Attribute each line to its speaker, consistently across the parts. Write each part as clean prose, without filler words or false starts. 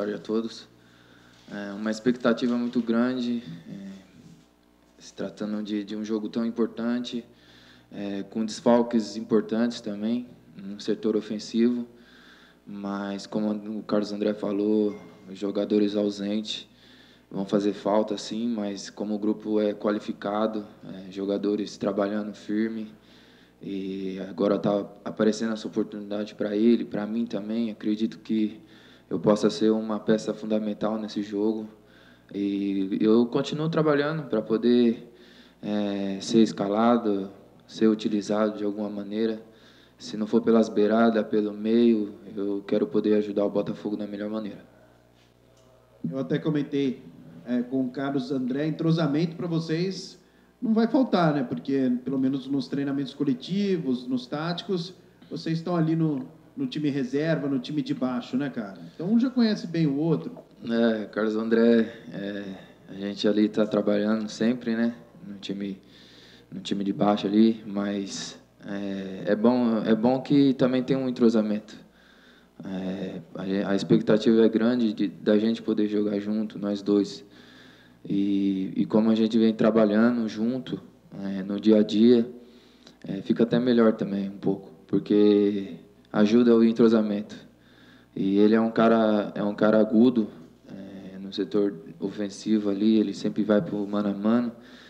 Speaker 1: tarde a todos. Uma expectativa muito grande, se tratando de um jogo tão importante, com desfalques importantes também, no setor ofensivo, mas como o Carlos André falou, os jogadores ausentes vão fazer falta, sim, mas como o grupo é qualificado, jogadores trabalhando firme, e agora está aparecendo essa oportunidade para ele, para mim também. Acredito que eu possa ser uma peça fundamental nesse jogo. E eu continuo trabalhando para poder ser escalado, ser utilizado de alguma maneira. Se não for pelas beiradas, pelo meio, eu quero poder ajudar o Botafogo da melhor maneira.
Speaker 2: Eu até comentei com o Carlos André, entrosamento para vocês não vai faltar, né? Porque, pelo menos nos treinamentos coletivos, nos táticos, vocês estão ali no time reserva, no time de baixo, né, cara? Então, um já conhece bem o outro.
Speaker 1: Carlos André, a gente ali está trabalhando sempre, né? No time de baixo ali, mas é bom que também tem um entrosamento. A expectativa é grande da gente poder jogar junto, nós dois. E como a gente vem trabalhando junto no dia a dia, fica até melhor também um pouco, porque ajuda o entrosamento. E ele é um cara agudo no setor ofensivo ali, ele sempre vai para o mano a mano.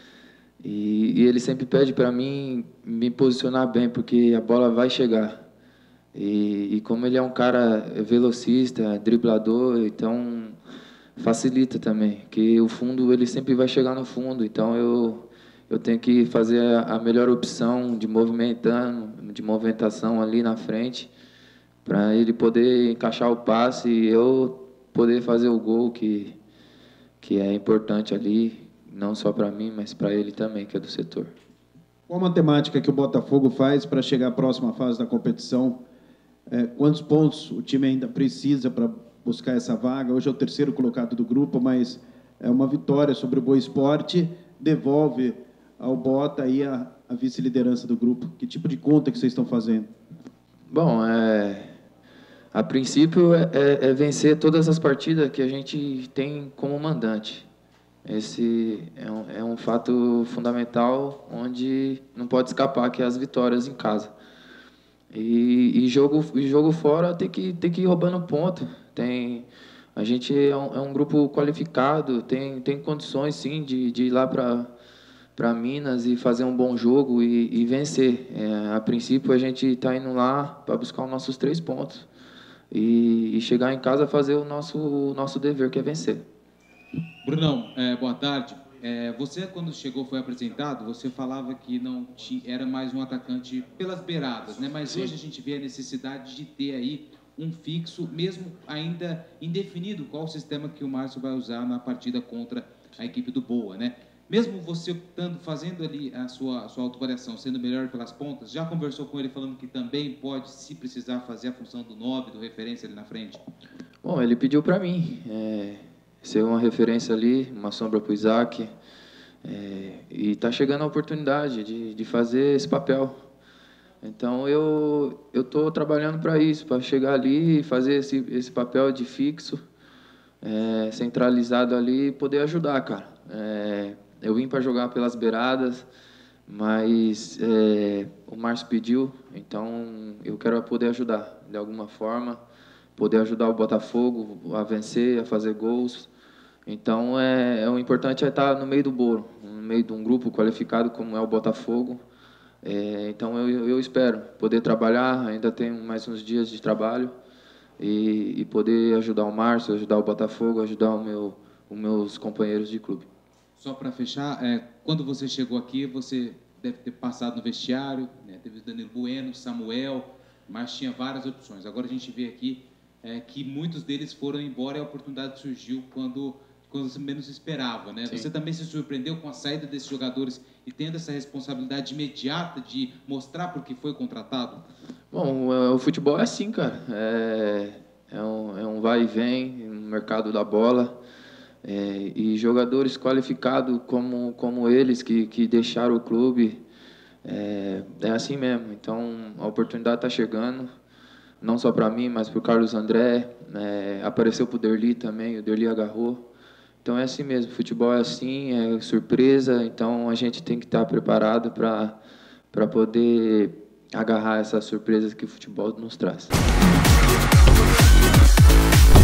Speaker 1: E ele sempre pede para mim me posicionar bem, porque a bola vai chegar. E como ele é um cara velocista, driblador, então facilita também, que o fundo ele sempre vai chegar no fundo, então eu tenho que fazer a melhor opção de movimentação ali na frente, para ele poder encaixar o passe e eu poder fazer o gol que é importante ali, não só para mim, mas para ele também, que é do setor.
Speaker 2: Qual a matemática que o Botafogo faz para chegar à próxima fase da competição? Quantos pontos o time ainda precisa para buscar essa vaga? Hoje é o terceiro colocado do grupo, mas uma vitória sobre o Boa Esporte devolve ao Bota aí a vice-liderança do grupo. Que tipo de conta que vocês estão fazendo?
Speaker 1: Bom, a princípio é vencer todas as partidas que a gente tem como mandante. Esse é um fato fundamental, onde não pode escapar, que é as vitórias em casa. E jogo fora tem que ir roubando ponto. A gente é um grupo qualificado, tem condições sim de ir lá para Minas e fazer um bom jogo e vencer. A princípio a gente está indo lá para buscar os nossos 3 pontos e chegar em casa fazer o nosso dever, que é vencer.
Speaker 3: Brunão, boa tarde. Você, quando chegou, foi apresentado, você falava que não era mais um atacante pelas beiradas, né? Mas sim, hoje a gente vê a necessidade de ter aí um fixo, mesmo ainda indefinido qual o sistema que o Márcio vai usar na partida contra a equipe do Boa, né? Mesmo você fazendo ali a sua autoavaliação, sendo melhor pelas pontas, já conversou com ele falando que também pode, se precisar, fazer a função do 9, do referência ali na frente?
Speaker 1: Bom, ele pediu para mim ser uma referência ali, uma sombra para o Isaac, e está chegando a oportunidade de fazer esse papel. Então eu estou trabalhando para isso, para chegar ali e fazer esse papel de fixo, centralizado ali, e poder ajudar, cara. Eu vim para jogar pelas beiradas, mas o Márcio pediu, então eu quero poder ajudar de alguma forma, poder ajudar o Botafogo a vencer, a fazer gols. Então o importante é estar no meio do bolo, no meio de um grupo qualificado como é o Botafogo. Então eu espero poder trabalhar, ainda tenho mais uns dias de trabalho, e poder ajudar o Márcio, ajudar o Botafogo, ajudar os meus companheiros de clube.
Speaker 3: Só para fechar, quando você chegou aqui, você deve ter passado no vestiário, né? Teve Danilo Bueno, Samuel, mas tinha várias opções. Agora a gente vê aqui que muitos deles foram embora e a oportunidade surgiu quando você menos esperava, né? Sim. Você também se surpreendeu com a saída desses jogadores e tendo essa responsabilidade imediata de mostrar por que foi contratado?
Speaker 1: Bom, o futebol é assim, cara. É um vai e vem no mercado da bola. E jogadores qualificados como eles, que deixaram o clube, é assim mesmo. Então, a oportunidade está chegando. não só para mim, mas para o Carlos André, apareceu para o Derli também, o Derli agarrou. Então é assim mesmo, futebol é assim, é surpresa, então a gente tem que estar preparado para poder agarrar essas surpresas que o futebol nos traz.